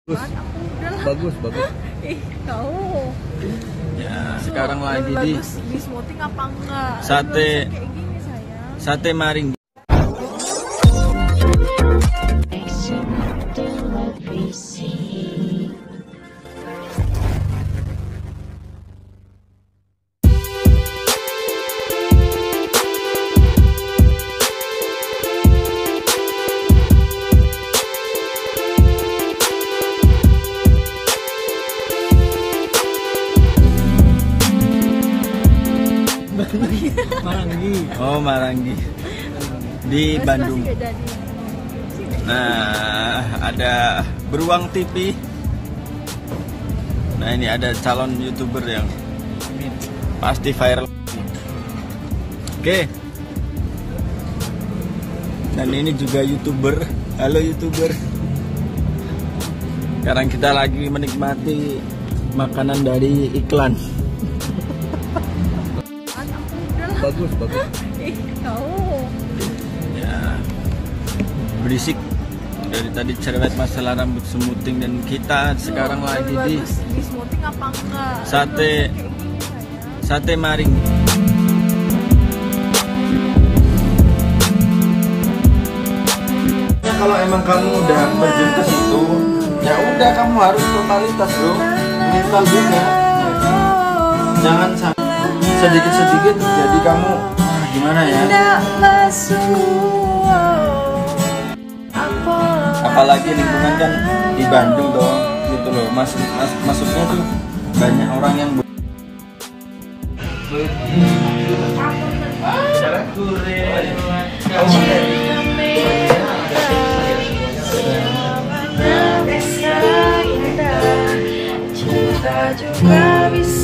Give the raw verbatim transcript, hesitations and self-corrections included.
Bagus, bagus, bagus. Ih, kau. Ya, sekarang lagi di bagus di smoothing apa enggak? sate Kayak gini, sayang. sate maring. Maranggi. Oh, Maranggi. Di Mas, Bandung. masih beda di- Nah, ada Beruang T V. Nah, ini ada calon YouTuber yang pasti viral. Oke. Dan ini juga YouTuber. Halo YouTuber. Sekarang kita lagi menikmati makanan dari iklan. Bagus, bagus. Ih, kau. Ya, berisik dari tadi cerewet masalah rambut smoothing, dan kita sekarang Loh, lagi lebih di bagus di smoothing apa enggak? Sate- Kayak gini, sayang. sate maring. Ya, kalau emang kamu udah terjun ke situ, ya udah kamu harus totalitas, bro. Mental juga. Jangan sampai sedikit-sedikit jadi kamu ah, gimana ya? Apalagi lingkungan kan di Bandung loh, gitu loh. Mas, mas masuknya tuh banyak orang yang Cinta juga bisa